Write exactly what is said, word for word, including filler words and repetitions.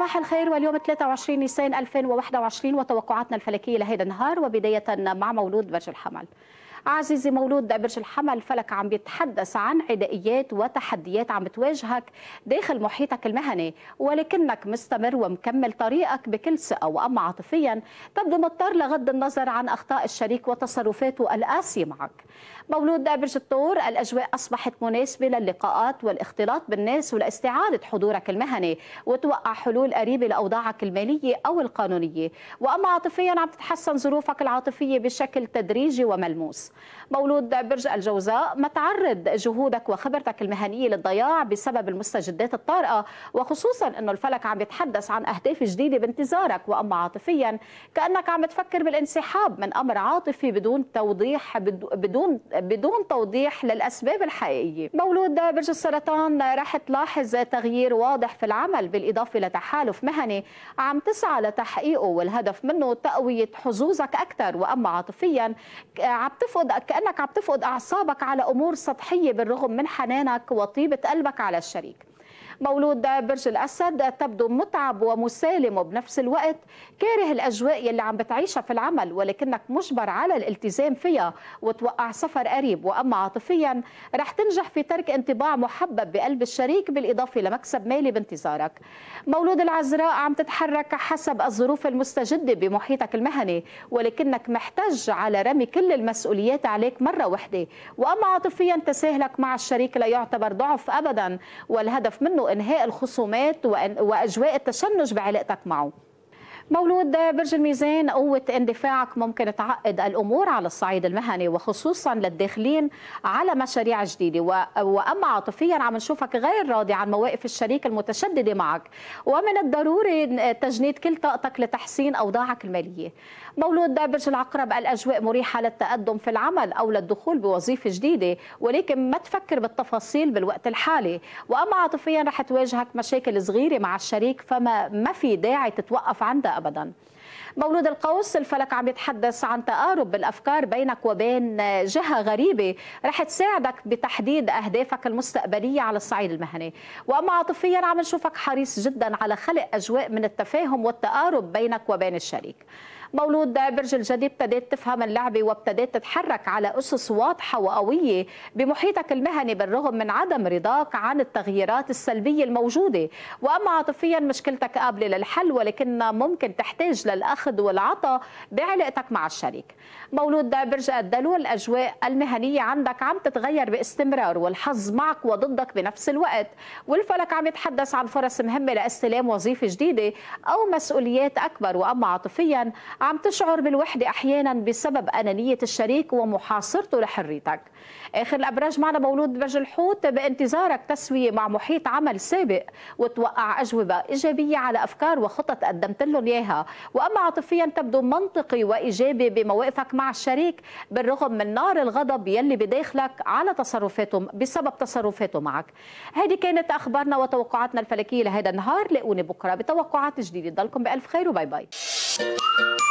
صباح الخير، واليوم ثلاثة وعشرين نيسان ألفين وواحد وعشرين وتوقعاتنا الفلكية لهذا النهار، وبداية مع مولود برج الحمل. عزيزي مولود برج الحمل، الفلك عم بيتحدث عن عدائيات وتحديات عم بتواجهك داخل محيطك المهني، ولكنك مستمر ومكمل طريقك بكل ثقة. وأما عاطفيا تبدو مضطر لغض النظر عن أخطاء الشريك وتصرفاته القاسية معك. مولود برج الثور، الأجواء أصبحت مناسبة للقاءات والاختلاط بالناس ولاستعادة حضورك المهني وتوقع حلول قريبة لأوضاعك المالية أو القانونية. وأما عاطفيا عم تتحسن ظروفك العاطفية بشكل تدريجي وملموس. مولود برج الجوزاء، ما تعرض جهودك وخبرتك المهنية للضياع بسبب المستجدات الطارئة، وخصوصا أنه الفلك عم يتحدث عن أهداف جديدة بانتظارك. وأما عاطفيا كأنك عم تفكر بالانسحاب من أمر عاطفي بدون توضيح بدون بدون توضيح للأسباب الحقيقية. مولود برج السرطان، رح تلاحظ تغيير واضح في العمل بالإضافة لتحالف مهني عم تسعى لتحقيقه، والهدف منه تقوية حظوظك أكثر. وأما عاطفيا عم تفقد كأنك عم تفقد أعصابك على أمور سطحية بالرغم من حنانك وطيبة قلبك على الشريك. مولود برج الأسد، تبدو متعب ومسالم وبنفس الوقت كاره الأجواء اللي عم بتعيشها في العمل، ولكنك مجبر على الالتزام فيها وتوقع سفر قريب. وأما عاطفيا رح تنجح في ترك انطباع محبب بقلب الشريك بالإضافة لمكسب مالي بانتظارك. مولود العذراء، عم تتحرك حسب الظروف المستجدة بمحيطك المهني، ولكنك محتاج على رمي كل المسؤوليات عليك مرة واحدة. وأما عاطفيا تساهلك مع الشريك لا يعتبر ضعف أبدا، والهدف منه إنهاء الخصومات وأجواء التشنج بعلاقتك معه. مولود برج الميزان، قوة اندفاعك ممكن تعقد الأمور على الصعيد المهني وخصوصا للداخلين على مشاريع جديدة. وأما عاطفيا عم نشوفك غير راضي عن مواقف الشريك المتشددة معك، ومن الضروري تجنيد كل طاقتك لتحسين أوضاعك المالية. مولود برج العقرب، الأجواء مريحة للتقدم في العمل أو للدخول بوظيفة جديدة، ولكن ما تفكر بالتفاصيل بالوقت الحالي. وأما عاطفيا رح تواجهك مشاكل صغيرة مع الشريك، فما ما في داعي تتوقف عندها أبدا. مولود القوس، الفلك عم يتحدث عن تقارب بالأفكار بينك وبين جهة غريبة رح تساعدك بتحديد أهدافك المستقبلية على الصعيد المهني. وأما عاطفيا عم نشوفك حريص جدا على خلق أجواء من التفاهم والتقارب بينك وبين الشريك. مولود برج الجدي، ابتديت تفهم اللعبة وابتديت تتحرك على أسس واضحة وقوية بمحيطك المهني بالرغم من عدم رضاك عن التغييرات السلبية الموجودة. وأما عاطفيا مشكلتك قابلة للحل، ولكن ممكن تحتاج للأخذ والعطاء بعلاقتك مع الشريك. مولود برج الدلو، الأجواء المهنية عندك عم تتغير باستمرار والحظ معك وضدك بنفس الوقت، والفلك عم يتحدث عن فرص مهمة لاستلام وظيفة جديدة أو مسؤوليات أكبر. وأما عاطفيا عم تشعر بالوحدة أحيانا بسبب أنانية الشريك ومحاصرته لحريتك. آخر الأبراج معنا مولود برج الحوت، بانتظارك تسوية مع محيط عمل سابق وتوقع أجوبة إيجابية على أفكار وخطط قدمت لهم إياها. وأما عاطفيا تبدو منطقي وإيجابي بمواقفك مع الشريك بالرغم من نار الغضب يلي بداخلك على تصرفاته بسبب تصرفاته معك. هذه كانت أخبارنا وتوقعاتنا الفلكية لهذا النهار. لاقوني بكرة بتوقعات جديدة. ضلكم بألف خير وباي باي.